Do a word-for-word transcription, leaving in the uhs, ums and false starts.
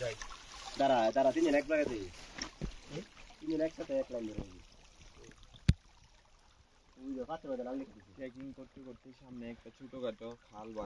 দাঁড়া দাঁড়া তিনজন এক জায়গাতে তিনজন একসাথে এক লাইন ধরে ট্রেকিং করতে করতে সামনে একটা ছোটখাটো খাল